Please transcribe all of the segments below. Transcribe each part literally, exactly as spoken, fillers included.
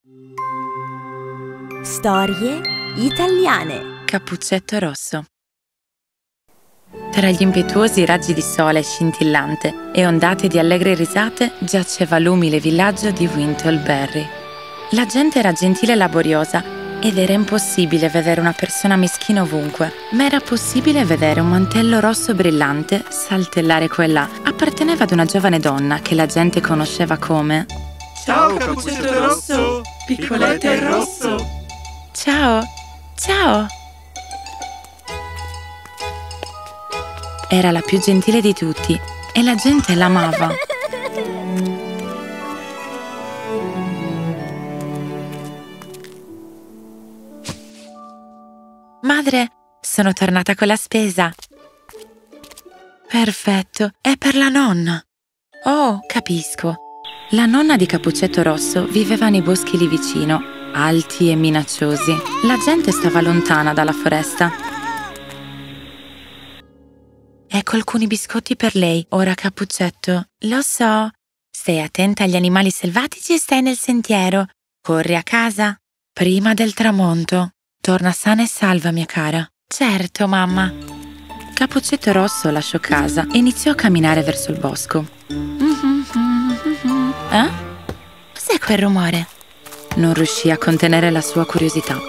Storie italiane. Cappuccetto Rosso. Tra gli impetuosi raggi di sole scintillante e ondate di allegre risate giaceva l'umile villaggio di Wintleberry. La gente era gentile e laboriosa ed era impossibile vedere una persona meschina ovunque, ma era possibile vedere un mantello rosso brillante saltellare qua e là. Apparteneva ad una giovane donna che la gente conosceva come... Ciao Cappuccetto Rosso, piccoletta e rosso. Ciao, ciao. Era la più gentile di tutti e la gente l'amava. Madre, sono tornata con la spesa. Perfetto, è per la nonna. Oh, capisco. La nonna di Cappuccetto Rosso viveva nei boschi lì vicino, alti e minacciosi. La gente stava lontana dalla foresta. Ecco alcuni biscotti per lei, ora Cappuccetto. Lo so. Stai attenta agli animali selvatici e stai nel sentiero. Corri a casa. Prima del tramonto. Torna sana e salva, mia cara. Certo, mamma. Cappuccetto Rosso lasciò casa e iniziò a camminare verso il bosco. Eh? Cos'è quel rumore? Non riuscì a contenere la sua curiosità.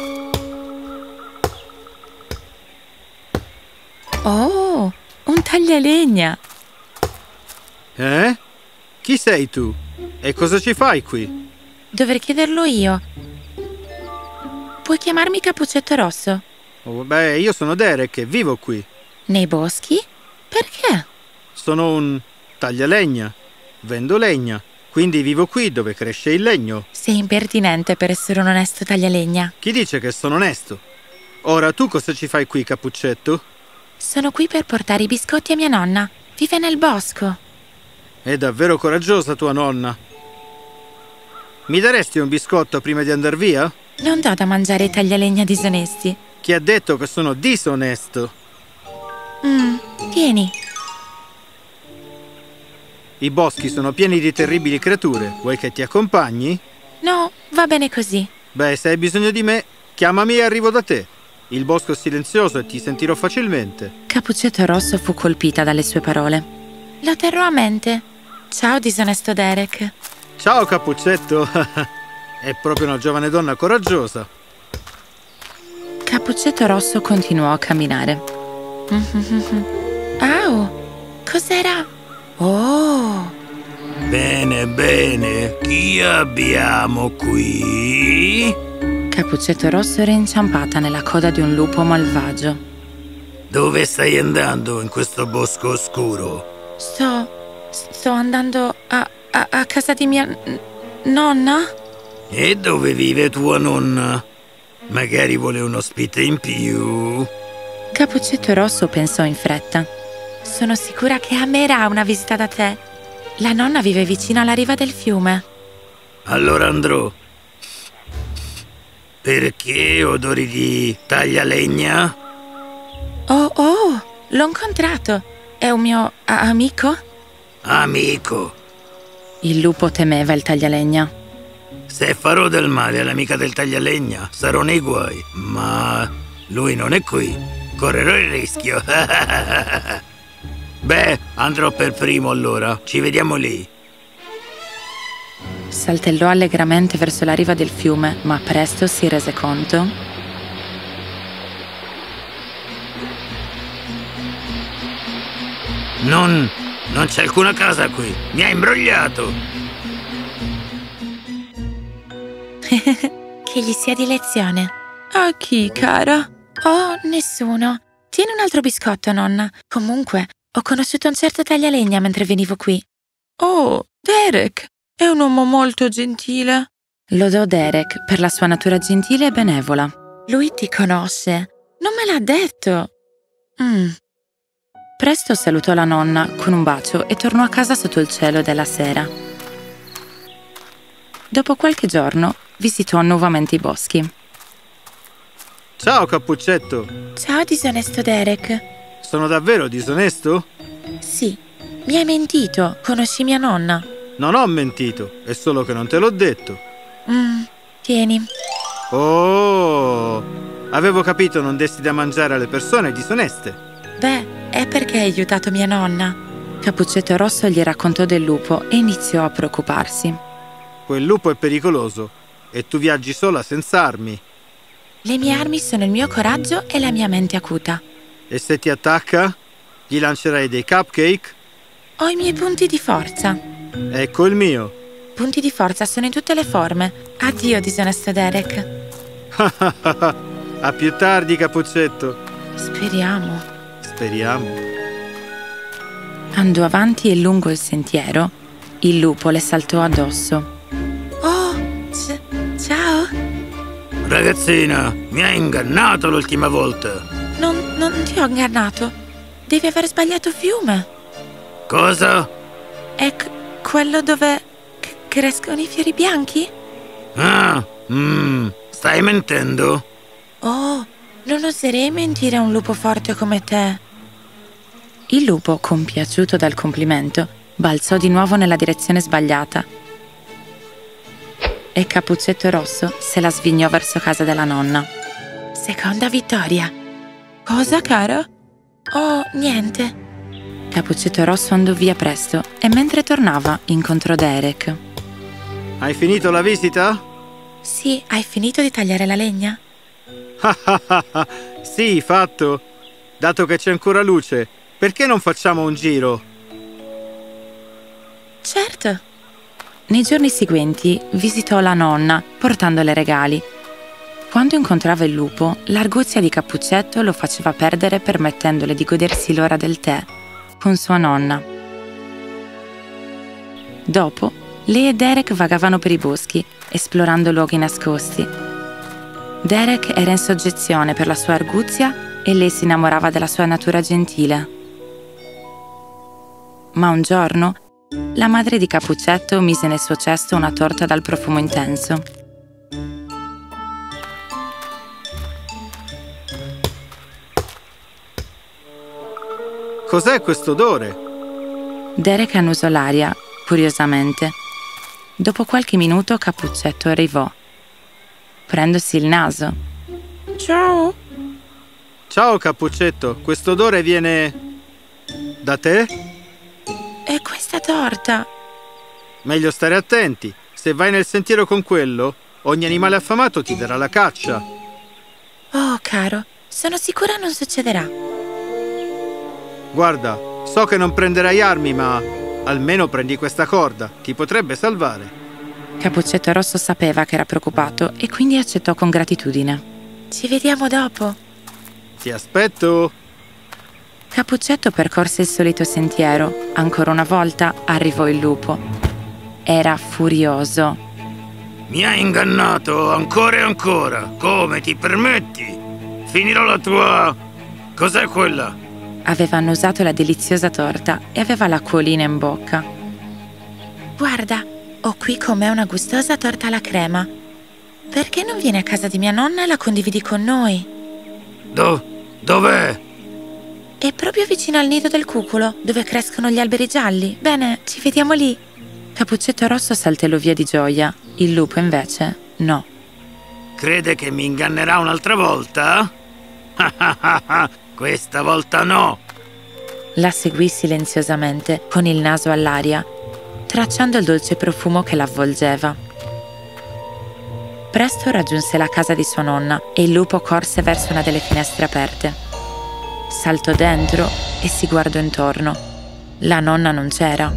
Oh, un taglialegna! Eh? Chi sei tu? E cosa ci fai qui? Dovrei chiederlo io. Puoi chiamarmi Cappuccetto Rosso? Oh, beh, io sono Derek e vivo qui. Nei boschi? Perché? Sono un taglialegna. Vendo legna. Quindi vivo qui dove cresce il legno. Sei impertinente per essere un onesto taglialegna. Chi dice che sono onesto? Ora, tu cosa ci fai qui, Cappuccetto? Sono qui per portare i biscotti a mia nonna. Vive nel bosco. È davvero coraggiosa tua nonna. Mi daresti un biscotto prima di andar via? Non do da mangiare ai taglialegna disonesti. Chi ha detto che sono disonesto? Mm, vieni. I boschi sono pieni di terribili creature. Vuoi che ti accompagni? No, va bene così. Beh, se hai bisogno di me, chiamami e arrivo da te. Il bosco è silenzioso e ti sentirò facilmente. Cappuccetto Rosso fu colpita dalle sue parole. Lo terrò a mente. Ciao, disonesto Derek. Ciao, Cappuccetto. È proprio una giovane donna coraggiosa. Cappuccetto Rosso continuò a camminare. Au, cos'era? Oh! Bene, bene. Chi abbiamo qui? Cappuccetto Rosso era inciampata nella coda di un lupo malvagio. Dove stai andando in questo bosco oscuro? Sto... sto andando a, a, a casa di mia n- nonna? E dove vive tua nonna? Magari vuole un ospite in più. Cappuccetto Rosso pensò in fretta. Sono sicura che amerà una visita da te. La nonna vive vicino alla riva del fiume. Allora andrò. Perché odori di taglialegna? Oh, oh, l'ho incontrato. È un mio a- amico? Amico. Il lupo temeva il taglialegna. Se farò del male all'amica del taglialegna, sarò nei guai. Ma lui non è qui. Correrò il rischio. Beh, andrò per primo allora. Ci vediamo lì. Saltellò allegramente verso la riva del fiume, ma presto si rese conto. Non... non c'è alcuna casa qui. Mi ha imbrogliato. Che gli sia di lezione. A chi, cara? Oh, nessuno. Tieni un altro biscotto, nonna. Comunque, ho conosciuto un certo taglialegna mentre venivo qui. Oh, Derek! È un uomo molto gentile. Lodò Derek per la sua natura gentile e benevola. Lui ti conosce. Non me l'ha detto. Mm. Presto salutò la nonna con un bacio e tornò a casa sotto il cielo della sera. Dopo qualche giorno visitò nuovamente i boschi. Ciao, Cappuccetto. Ciao, disonesto Derek. Sono davvero disonesto? Sì, mi hai mentito. Conosci mia nonna. Non ho mentito, è solo che non te l'ho detto. Mm, tieni. Oh, avevo capito non dessi da mangiare alle persone disoneste. Beh, è perché hai aiutato mia nonna. Cappuccetto Rosso gli raccontò del lupo e iniziò a preoccuparsi. Quel lupo è pericoloso e tu viaggi sola senza armi. Le mie armi sono il mio coraggio e la mia mente acuta. E se ti attacca, gli lancerai dei cupcake? Ho i miei punti di forza. Ecco il mio. Punti di forza sono in tutte le forme. Addio, disonesto Derek. A più tardi, Cappuccetto. Speriamo. Speriamo. Andò avanti e lungo il sentiero, il lupo le saltò addosso. Oh, c- ciao! Ragazzina, mi hai ingannato l'ultima volta. Non, non ti ho ingannato. Devi aver sbagliato fiume. Cosa? È c- quello dove c- crescono i fiori bianchi? Ah, mm, stai mentendo? Oh, non oserei mentire a un lupo forte come te. Il lupo, compiaciuto dal complimento, balzò di nuovo nella direzione sbagliata e Cappuccetto Rosso se la svignò verso casa della nonna. Seconda vittoria. Cosa, cara? Oh, niente. Cappuccetto Rosso andò via presto e mentre tornava incontrò Derek. Hai finito la visita? Sì, hai finito di tagliare la legna? Sì, fatto. Dato che c'è ancora luce, perché non facciamo un giro? Certo. Nei giorni seguenti visitò la nonna portandole regali. Quando incontrava il lupo, l'arguzia di Cappuccetto lo faceva perdere permettendole di godersi l'ora del tè con sua nonna. Dopo, lei e Derek vagavano per i boschi, esplorando luoghi nascosti. Derek era in soggezione per la sua arguzia e lei si innamorava della sua natura gentile. Ma un giorno, la madre di Cappuccetto mise nel suo cesto una torta dal profumo intenso. Cos'è questo odore? Derek annusò l'aria, curiosamente. Dopo qualche minuto Cappuccetto arrivò, prendosi il naso. Ciao! Ciao, Cappuccetto. Questo odore viene... da te? È questa torta! Meglio stare attenti. Se vai nel sentiero con quello, ogni animale affamato ti darà la caccia. Oh, caro, sono sicura non succederà. Guarda, so che non prenderai armi, ma almeno prendi questa corda. Ti potrebbe salvare. Cappuccetto Rosso sapeva che era preoccupato e quindi accettò con gratitudine. Ci vediamo dopo. Ti aspetto. Cappuccetto percorse il solito sentiero. Ancora una volta arrivò il lupo. Era furioso. Mi hai ingannato ancora e ancora. Come ti permetti? Finirò la tua... Cos'è quella? Aveva annusato la deliziosa torta e aveva l'acquolina in bocca. Guarda, ho qui con me una gustosa torta alla crema. Perché non vieni a casa di mia nonna e la condividi con noi? Do... dov'è? È proprio vicino al nido del cuculo, dove crescono gli alberi gialli. Bene, ci vediamo lì. Cappuccetto Rosso saltellò via di gioia. Il lupo invece no. Crede che mi ingannerà un'altra volta? Questa volta no! La seguì silenziosamente, con il naso all'aria, tracciando il dolce profumo che l'avvolgeva. Presto raggiunse la casa di sua nonna e il lupo corse verso una delle finestre aperte. Saltò dentro e si guardò intorno. La nonna non c'era.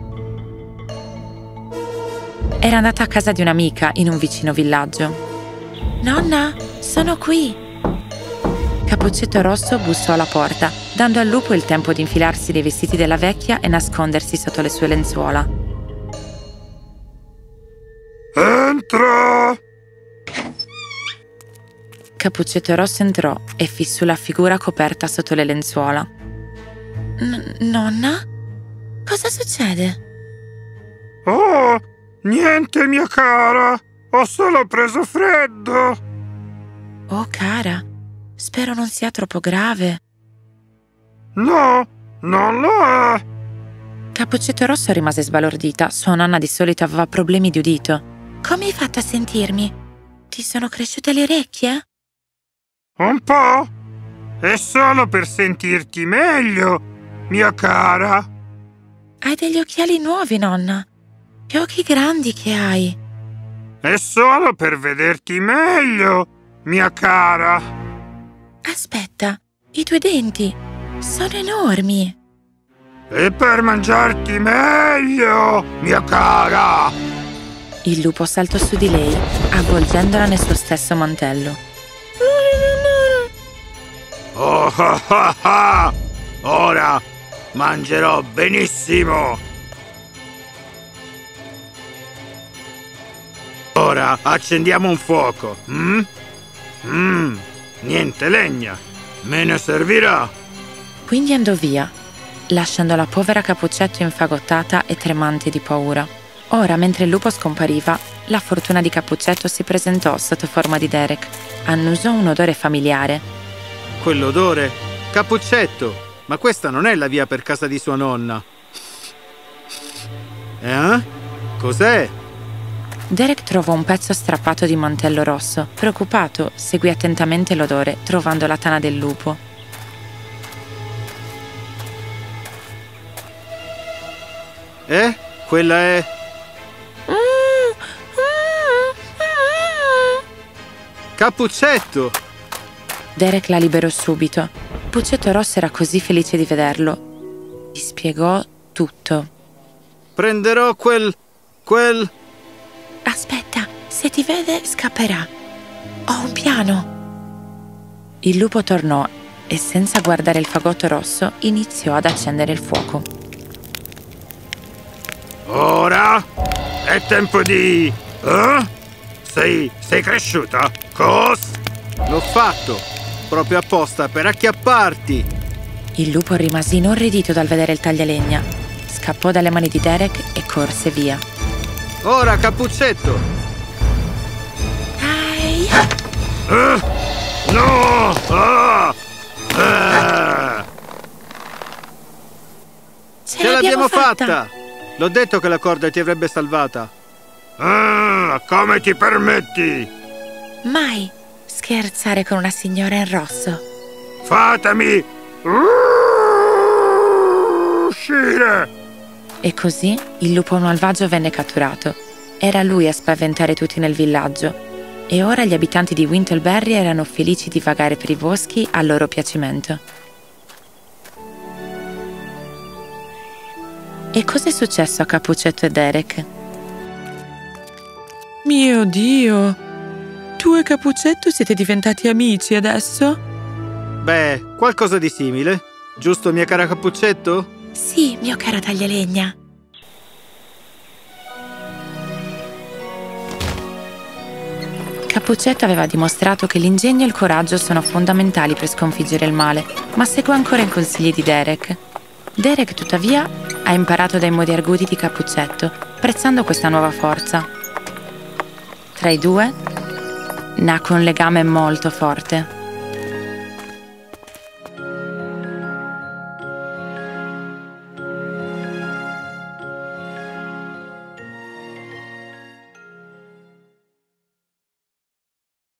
Era andata a casa di un'amica in un vicino villaggio. Nonna, sono qui! Cappuccetto Rosso bussò alla porta, dando al lupo il tempo di infilarsi dei vestiti della vecchia e nascondersi sotto le sue lenzuola. Entra! Cappuccetto Rosso entrò e fissò la figura coperta sotto le lenzuola. N- nonna? Cosa succede? Oh, niente, mia cara. Ho solo preso freddo. Oh, cara, spero non sia troppo grave. No, non lo è. Cappuccetto Rosso rimase sbalordita. Sua nonna di solito aveva problemi di udito. come hai fatto a sentirmi? Ti sono cresciute le orecchie? Un po'? È solo per sentirti meglio, mia cara. Hai degli occhiali nuovi, nonna. Che occhi grandi che hai. È solo per vederti meglio, mia cara. Aspetta, i tuoi denti sono enormi. E per mangiarti meglio, mia cara. Il lupo saltò su di lei, avvolgendola nel suo stesso mantello. Oh ah ah ah! Ora mangerò benissimo! Ora accendiamo un fuoco. Mm? Mm, niente legna. Me ne servirà. Quindi andò via, lasciando la povera Cappuccetto infagottata e tremante di paura. Ora, mentre il lupo scompariva, la fortuna di Cappuccetto si presentò sotto forma di Derek. Annusò un odore familiare. Quell'odore? Cappuccetto! Ma questa non è la via per casa di sua nonna. Eh? Cos'è? Derek trovò un pezzo strappato di mantello rosso. Preoccupato, seguì attentamente l'odore, trovando la tana del lupo. Eh? Quella è... Cappuccetto! Derek la liberò subito. Puccetto Rosso era così felice di vederlo. Gli spiegò tutto. Prenderò quel... quel... Aspetta, se ti vede scapperà. Ho un piano. Il lupo tornò e senza guardare il fagotto rosso iniziò ad accendere il fuoco. Ora è tempo di... Eh? Sei... sei cresciuta? Cos? L'ho fatto! Proprio apposta per acchiapparti! Il lupo rimase inorridito dal vedere il taglialegna. Scappò dalle mani di Derek e corse via. Ora, Cappuccetto! Dai! Eh? No! Ah! Eh! Ce, Ce l'abbiamo fatta! L'ho detto che la corda ti avrebbe salvata. Ah, come ti permetti? Mai scherzare con una signora in rosso. Fatemi uscire! E così il lupo malvagio venne catturato. Era lui a spaventare tutti nel villaggio. E ora gli abitanti di Wintleberry erano felici di vagare per i boschi a loro piacimento. E cosa è successo a Cappuccetto e Derek? Mio Dio! Tu e Cappuccetto siete diventati amici adesso? Beh, qualcosa di simile. Giusto, mia cara Cappuccetto? Sì, mio caro taglialegna. Cappuccetto aveva dimostrato che l'ingegno e il coraggio sono fondamentali per sconfiggere il male, ma seguì ancora i consigli di Derek. Derek, tuttavia, ha imparato dai modi arguti di Cappuccetto, apprezzando questa nuova forza. Tra i due nacque un legame molto forte.